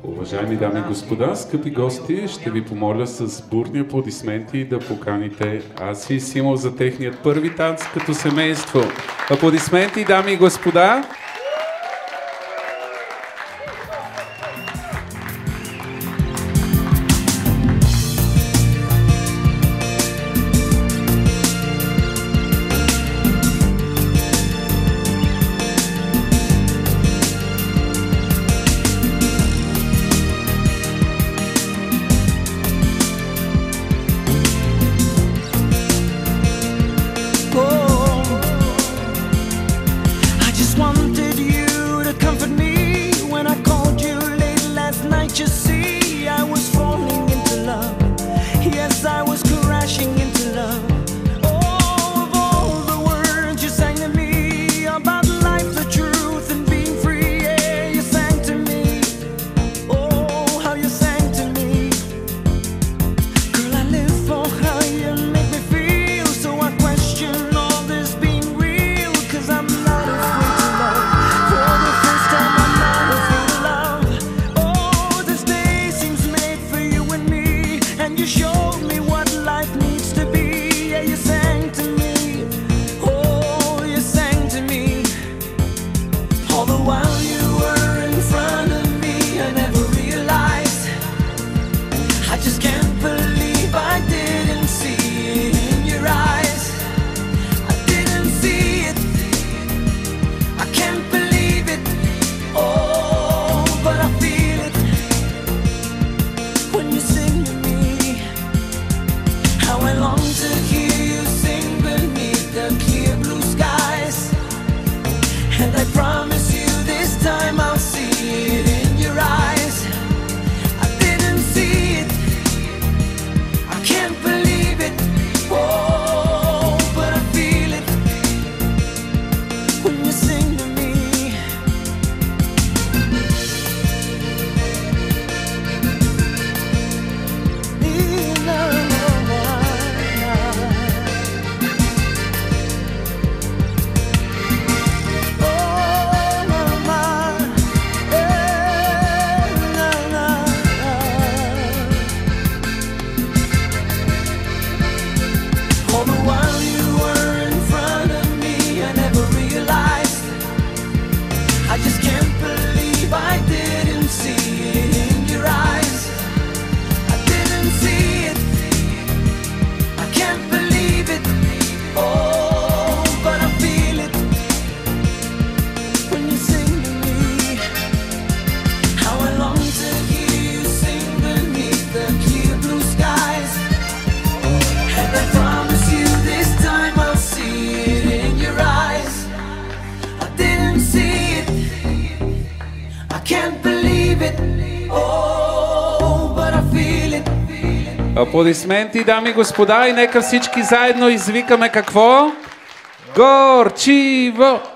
Уважаеми дами и господа, скъпи гости, ще ви помоля с бурни аплодисменти да поканите Аси и Симо за техният първи танц като семейство. Аплодисменти, дами и господа! You see, I was falling into love. Yes, I was crashing into love. Oh, of all the words you sang to me about life, the truth, and being free, yeah, you sang to me. Oh, how you sang to me. Girl, I live for how you make me feel. So I question all this being real, 'cause I'm not afraid to love. For the first time, I'm not afraid to love. And you showed me what life needs to be. Yeah, you sang to me. Oh, you sang to me. All the while you were in front of me, I never realized. I just can't believe I didn't see it in your eyes. I didn't see it. I can't believe it. Oh, but I feel it when you sing to me. How I long to hear you sing beneath the clear blue skies. And I promise you this time I'll see it in your eyes. I didn't see it. I can't believe it. Oh, but I feel it when you sing to me. All the while you were in front of me, I never realized. I just can't believe I didn't see it in your eyes. I didn't see it. I can't believe it. Oh, but I feel it when you sing to me. How I long to hear you sing beneath the clear blue skies. And I promise you this time I'll see it in your eyes. I didn't see it. I can't believe it. Oh, but I feel it. Аплодисменти, дами и господа, и нека всички заедно извикаме какво? Горчиво!